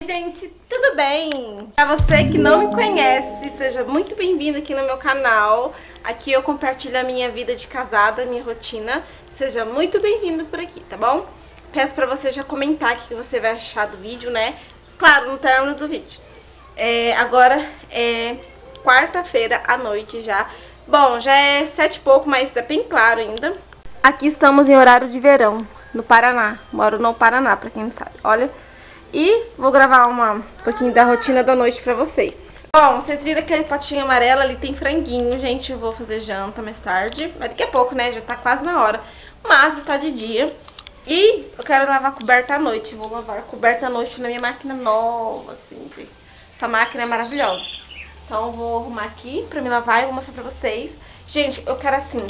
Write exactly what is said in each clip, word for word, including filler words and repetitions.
Gente, tudo bem? Pra você que não me conhece, seja muito bem-vindo aqui no meu canal. Aqui eu compartilho a minha vida de casada, a minha rotina. Seja muito bem-vindo por aqui, tá bom? Peço pra você já comentar o que você vai achar do vídeo, né? Claro, no término do vídeo. É, agora é quarta-feira à noite já. Bom, já é sete e pouco, mas tá bem claro ainda. Aqui estamos em horário de verão, no Paraná. Moro no Paraná, pra quem não sabe. Olha... E vou gravar uma, um pouquinho da rotina da noite pra vocês. Bom, vocês viram aquele potinho amarelo ali, tem franguinho, gente. Eu vou fazer janta mais tarde. Mas daqui a pouco, né? Já tá quase na hora. Mas está de dia. E eu quero lavar a coberta à noite. Vou lavar a coberta à noite na minha máquina nova, assim. Essa máquina é maravilhosa. Então eu vou arrumar aqui pra me lavar e vou mostrar pra vocês. Gente, eu quero assim,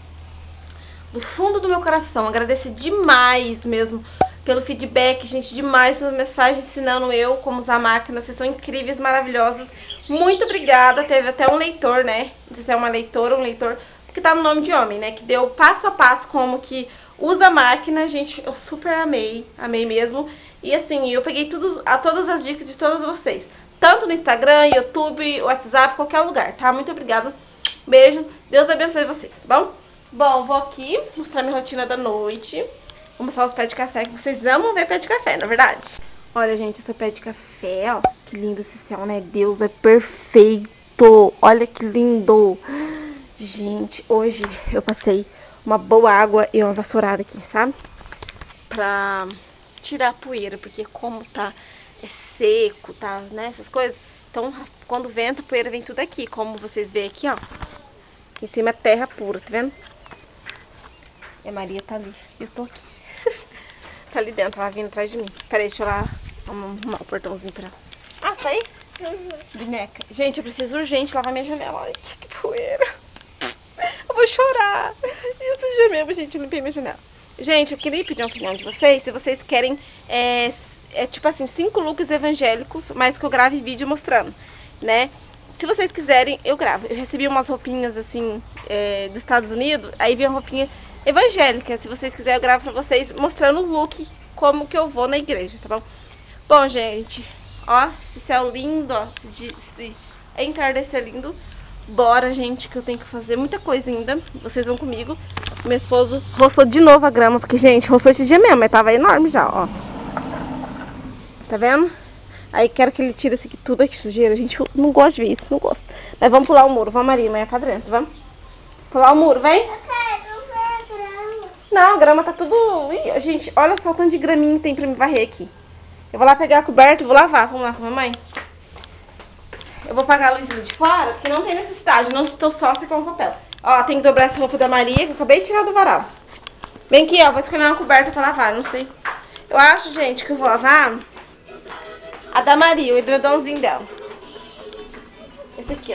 do fundo do meu coração, agradecer demais mesmo pelo feedback, gente, demais pelas mensagens ensinando eu como usar a máquina. Vocês são incríveis, maravilhosos. Muito obrigada. Teve até um leitor, né? Não sei se é uma leitora ou um leitor, porque tá no nome de homem, né? Que deu passo a passo como que usa a máquina. Gente, eu super amei. Amei mesmo. E assim, eu peguei tudo, a todas as dicas de todos vocês. Tanto no Instagram, YouTube, WhatsApp, qualquer lugar, tá? Muito obrigada. Beijo. Deus abençoe vocês, tá bom? Bom, vou aqui mostrar minha rotina da noite. Vou mostrar os pés de café, que vocês amam ver pé de café, na verdade. Olha, gente, esse pé de café, ó. Que lindo esse céu, né? Deus é perfeito. Olha que lindo. Gente, hoje eu passei uma boa água e uma vassourada aqui, sabe? Pra tirar a poeira, porque como tá é seco, tá, né? Essas coisas. Então, quando venta, a poeira vem tudo aqui. Como vocês veem aqui, ó. Aqui em cima é terra pura, tá vendo? E a Maria tá ali. Eu tô aqui. Tá ali dentro, ela vindo atrás de mim. Peraí, deixa eu lá arrumar o portãozinho pra ela. Ah, tá aí? Uhum. Boneca. Gente, eu preciso urgente lavar minha janela. Olha que poeira. Eu vou chorar. E outro dia mesmo, gente, eu limpei minha janela. Gente, eu queria pedir uma opinião de vocês. Se vocês querem, é, é tipo assim, cinco looks evangélicos, mas que eu grave vídeo mostrando, né? Se vocês quiserem, eu gravo. Eu recebi umas roupinhas, assim, é, dos Estados Unidos. Aí vi uma roupinha evangélica. Se vocês quiserem, eu gravo pra vocês mostrando o look, como que eu vou na igreja, tá bom? Bom, gente, ó, esse céu lindo, ó, de, de entardecer lindo. Bora, gente, que eu tenho que fazer muita coisa ainda. Vocês vão comigo. Meu esposo roçou de novo a grama, porque, gente, roçou esse dia mesmo, mas tava enorme já, ó. Tá vendo? Aí quero que ele tire isso aqui tudo aqui, sujeira. Gente, eu não gosto de ver isso, não gosto. Mas vamos pular o muro, vamos, Maria, amanhã tá dentro, vamos? Pular o muro, vem? Não, a grama tá tudo... Ih, gente, olha só o tanto de graminha tem pra me varrer aqui. Eu vou lá pegar a coberta e vou lavar. Vamos lá com a mamãe? Eu vou apagar a luz de fora, porque não tem necessidade. Não estou sócia com o papel. Ó, tem que dobrar essa roupa da Maria, que eu acabei de tirar do varal. Vem aqui, ó. Vou escolher uma coberta pra lavar, não sei. Eu acho, gente, que eu vou lavar a da Maria, o edredomzinho dela. Esse aqui,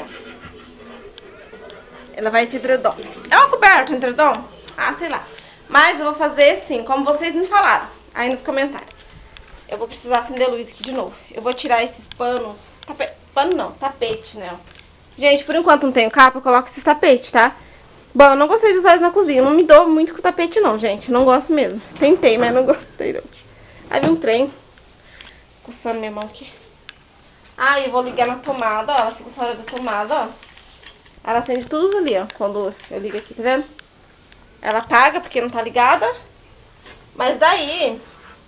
ó. Ela vai esse edredom. É uma coberta, um edredom? Ah, sei lá. Mas eu vou fazer assim, como vocês me falaram aí nos comentários. Eu vou precisar acender a luz aqui de novo. Eu vou tirar esse pano, tapete, pano não, tapete, né? Gente, por enquanto não tenho capa, eu coloco esse tapete, tá? Bom, eu não gostei de usar eles na cozinha. Eu não me dou muito com o tapete não, gente. Não gosto mesmo. Tentei, mas não gostei não. Aí vi um trem coçando minha mão aqui. Ah, eu vou ligar na tomada, ó. Ela fica fora da tomada, ó. Ela acende tudo ali, ó. Quando eu ligo aqui, tá vendo? Ela apaga porque não tá ligada. Mas daí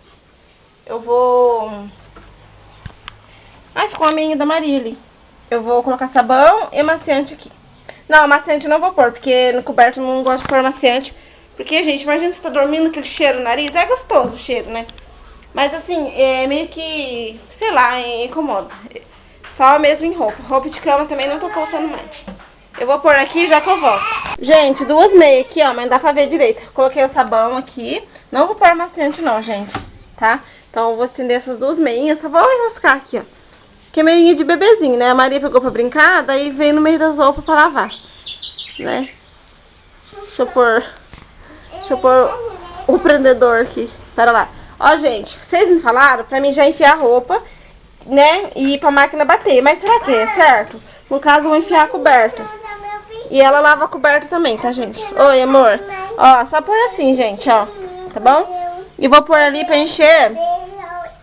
eu vou... Ai, ficou uma meinha da Maria ali. Eu vou colocar sabão e amaciante aqui. Não, amaciante eu não vou pôr, porque no coberto eu não gosto de pôr amaciante. Porque, gente, imagina você tá dormindo, aquele cheiro no nariz. É gostoso o cheiro, né? Mas assim, é meio que, sei lá, incomoda. Só mesmo em roupa. Roupa de cama também não tô colocando mais. Eu vou pôr aqui já que eu volto. Gente, duas meias aqui, ó, mas dá pra ver direito. Coloquei o sabão aqui. Não vou pôr amaciante não, gente, tá? Então eu vou estender essas duas meinhas. Só vou enroscar aqui, ó. Que é meinha de bebezinho, né? A Maria pegou pra brincar, daí veio no meio das roupas pra lavar, né? Deixa eu pôr... Deixa eu pôr o prendedor aqui. Pera lá. Ó, gente, vocês me falaram pra mim já enfiar a roupa, né? E ir pra máquina bater. Mas será que é certo? No caso, eu vou enfiar a coberta. E ela lava a coberta também, tá, gente? Oi, amor. Ó, só pôr assim, gente, ó. Tá bom? E vou pôr ali pra encher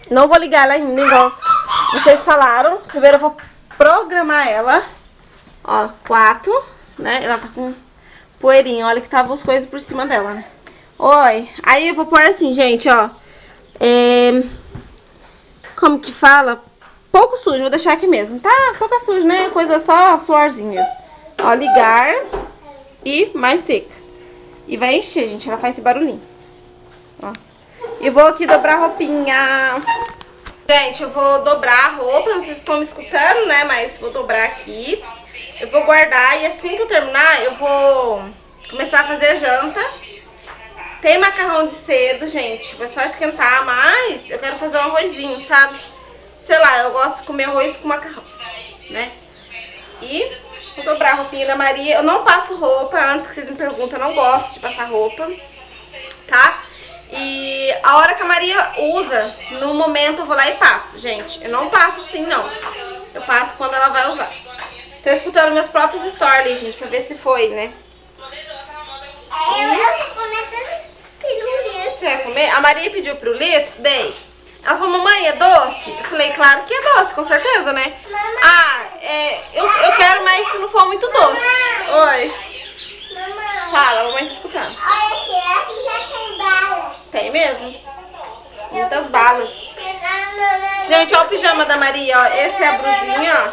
Não vou ligar ela ainda, igual vocês falaram. Primeiro eu vou programar ela. Ó, quatro, né? Ela tá com poeirinha. Olha que tava as coisas por cima dela, né? Oi. Aí eu vou pôr assim, gente, ó. É... Como que fala? Pouco sujo, vou deixar aqui mesmo, tá? Pouco sujo, né? Coisa só suorzinho mesmo. Ó, ligar e mais seca. E vai encher, gente. Ela faz esse barulhinho. Ó. E vou aqui dobrar a roupinha. Gente, eu vou dobrar a roupa. Não sei se estão me escutando, né? Mas vou dobrar aqui. Eu vou guardar e assim que eu terminar, eu vou começar a fazer janta. Tem macarrão de cedo, gente. Vai só esquentar, mas eu quero fazer um arrozinho, sabe? Sei lá, eu gosto de comer arroz com macarrão, né? E vou dobrar a roupinha da Maria. Eu não passo roupa, antes que vocês me perguntam, eu não gosto de passar roupa, tá? E a hora que a Maria usa, no momento eu vou lá e passo, gente. Eu não passo assim, não. Eu passo quando ela vai usar. Tô escutando meus próprios stories, gente, pra ver se foi, né? Você vai comer? A Maria pediu pro litro, dei. Ela falou, mamãe, é doce? Eu falei, claro que é doce, com certeza, né? Mamãe, ah, é, eu, eu quero, mas se não for muito doce. Mamãe. Oi. Mamãe. Fala, a mamãe tá escutando. Olha aqui, já tem bala. Tem mesmo? Muitas balas. Gente, olha o pijama da Maria, ó. Essa é a brusinha,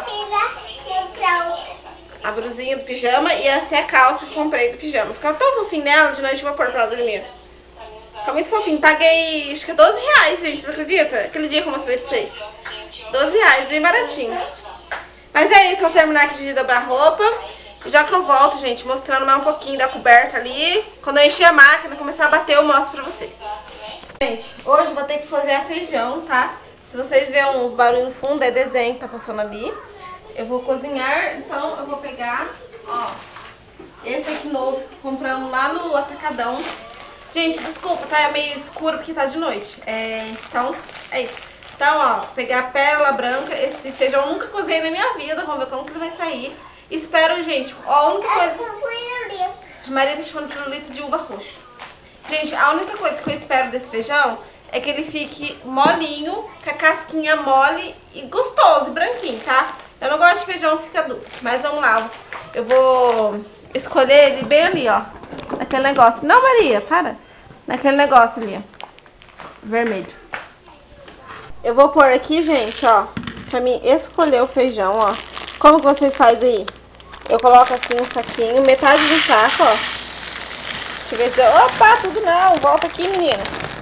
ó. A brusinha do pijama e essa é a calça que eu comprei do pijama. Ficava tão fofinho nela, de noite eu vou pôr pra ela dormir. Fica muito fofinho. Paguei, acho que doze reais, gente. Você acredita? Aquele dia que eu mostrei pra vocês. doze reais, bem baratinho. Mas é isso, eu vou terminar aqui de dobrar roupa. Já que eu volto, gente, mostrando mais um pouquinho da coberta ali. Quando eu encher a máquina, começar a bater, eu mostro pra vocês. Gente, hoje eu vou ter que fazer a feijão, tá? Se vocês verem uns barulhos no fundo, é desenho que tá passando ali. Eu vou cozinhar, então eu vou pegar, ó, esse aqui novo que compramos lá no Atacadão. Gente, desculpa, tá? É meio escuro porque tá de noite. É, então, é isso. Então, ó, pegar a pérola branca. Esse feijão eu nunca cozinhei na minha vida. Vamos ver como que ele vai sair. Espero, gente, ó, a única coisa... A Maria tá chamando pirulito de uva roxa. Gente, a única coisa que eu espero desse feijão é que ele fique molinho, com a casquinha mole e gostoso, e branquinho, tá? Eu não gosto de feijão que fica duro. Mas vamos lá, eu vou escolher ele bem ali, ó. Naquele negócio. Não, Maria, para. Naquele negócio ali, ó. Vermelho. Eu vou pôr aqui, gente, ó. Pra mim escolher o feijão, ó. Como que vocês fazem aí? Eu coloco assim um saquinho, metade do saco, ó. Deixa eu ver se eu... Opa, tudo não. Volta aqui, menina.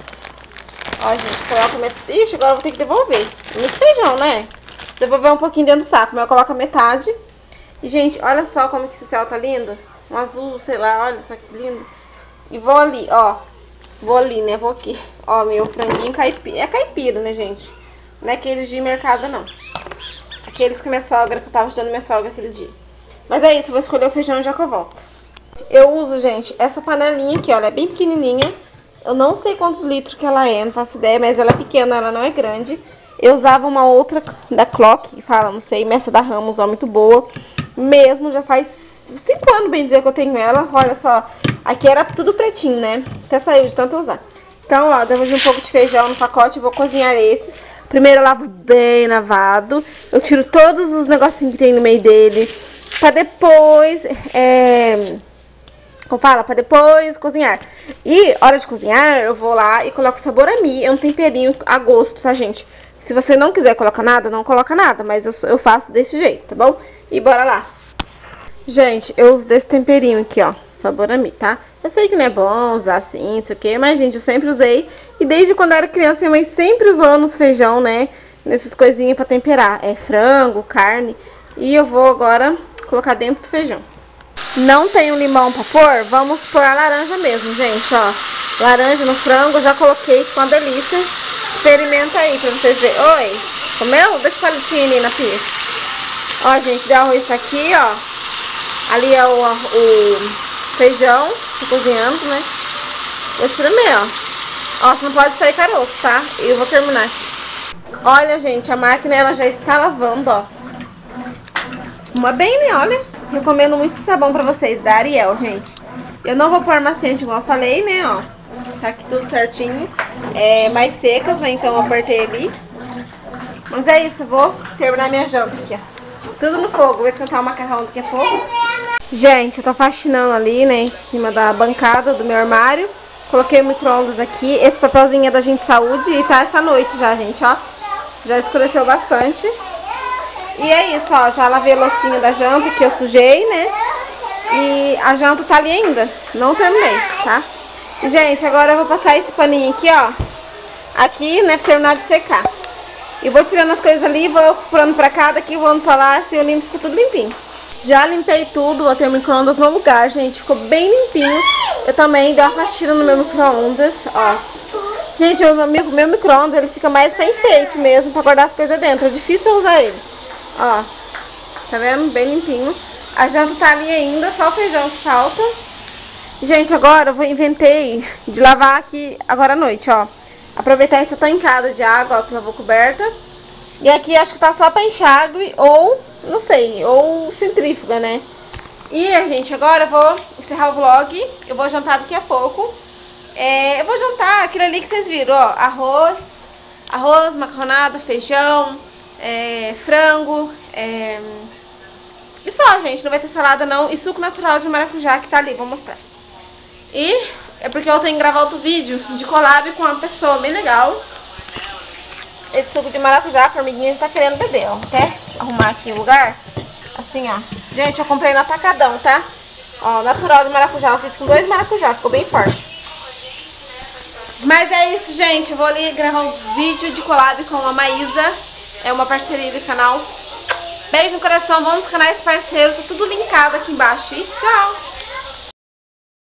Ó, gente, coloca metade... Ixi, agora eu vou ter que devolver. Muito feijão, né? Devolver um pouquinho dentro do saco, mas eu coloco a metade. E, gente, olha só como que esse céu tá lindo. Um azul, sei lá, olha só que lindo. E vou ali, ó. Vou ali, né? Vou aqui. Ó, meu franguinho caipira. É caipira, né, gente? Não é aqueles de mercado, não. Aqueles que minha sogra, que eu tava ajudando minha sogra aquele dia. Mas é isso, eu vou escolher o feijão já que eu volto. Eu uso, gente, essa panelinha aqui, ó. Ela é bem pequenininha. Eu não sei quantos litros que ela é, não faço ideia, mas ela é pequena, ela não é grande. Eu usava uma outra da Clock, que fala, não sei, Mestre da Ramos, ó, muito boa. Mesmo, já faz cinco anos, bem dizer, que eu tenho ela. Olha só, aqui era tudo pretinho, né? Até saiu de tanto usar. Então, ó, devo de um pouco de feijão no pacote, vou cozinhar esse. Primeiro eu lavo bem lavado. Eu tiro todos os negocinhos que tem no meio dele. Pra depois, é... como fala? Pra depois cozinhar. E, hora de cozinhar, eu vou lá e coloco sabor a mim. É um temperinho a gosto, tá, gente? Se você não quiser colocar nada, não coloca nada. Mas eu, eu faço desse jeito, tá bom? E bora lá. Gente, eu uso desse temperinho aqui, ó. Sabor a mim, tá? Eu sei que não é bom usar assim, isso aqui. Mas, gente, eu sempre usei. E desde quando eu era criança, minha mãe sempre usou nos feijão, né? Nessas coisinhas pra temperar. É frango, carne. E eu vou agora colocar dentro do feijão. Não tenho limão pra pôr? Vamos pôr a laranja mesmo, gente, ó. Laranja no frango, já coloquei, ficou uma delícia. Experimenta aí pra vocês verem. Oi, comeu? Deixa o palitinho ali na pia. Ó, gente, deu arroz aqui, ó. Ali é o, o feijão, tô cozinhando, né? Vou espremer, ó. Ó, não pode sair caroço, tá? E eu vou terminar. Olha, gente, a máquina, ela já está lavando, ó. Uma bem, né? Olha. Recomendo muito sabão pra vocês, da Ariel, gente. Eu não vou pôr macete, igual eu falei, né, ó. Tá aqui tudo certinho. É, mais secas, né, então eu apertei ali. Mas é isso, eu vou terminar minha janta aqui, ó. Tudo no fogo, vou esquentar o macarrão daqui a pouco. Gente, eu tô faxinando ali, né, em cima da bancada do meu armário. Coloquei o micro-ondas aqui. Esse papelzinho é da Gente Saúde e tá essa noite já, gente, ó. Já escureceu bastante. E é isso, ó, já lavei a loucinha da janta que eu sujei, né. E a janta tá ali ainda, não terminei, tá? Gente, agora eu vou passar esse paninho aqui, ó. Aqui, né, pra terminar de secar. E vou tirando as coisas ali, vou pulando pra cá, daqui voando pra lá, assim eu limpo, fica tudo limpinho. Já limpei tudo, botei o micro-ondas no lugar, gente, ficou bem limpinho. Eu também dei uma faxina no meu micro-ondas, ó. Gente, o meu, meu micro-ondas, ele fica mais sem enfeite mesmo, pra guardar as coisas dentro. É difícil usar ele, ó. Tá vendo? Bem limpinho. A janta tá ali ainda, só o feijão que falta. Gente, agora eu vou inventei de lavar aqui agora à noite, ó. Aproveitar essa tancada de água, ó, que lavou coberta. E aqui acho que tá só pra enxágue ou, não sei, ou centrífuga, né? E, gente, agora eu vou encerrar o vlog. Eu vou jantar daqui a pouco. É, eu vou jantar aquilo ali que vocês viram, ó. Arroz, arroz, macarronada, feijão, é, frango, é... E só, gente, não vai ter salada não. E suco natural de maracujá que tá ali, vou mostrar. E é porque eu tenho que gravar outro vídeo de collab com uma pessoa bem legal. Esse suco de maracujá, a formiguinha já tá querendo beber, ó. Quer arrumar aqui o lugar? Assim, ó. Gente, eu comprei no atacadão, tá? Ó, natural de maracujá. Eu fiz com dois maracujá, ficou bem forte. Mas é isso, gente. Eu vou ali gravar um vídeo de collab com a Maísa. É uma parceria do canal. Beijo no coração, vamos nos canais parceiros. Tá tudo linkado aqui embaixo. E tchau!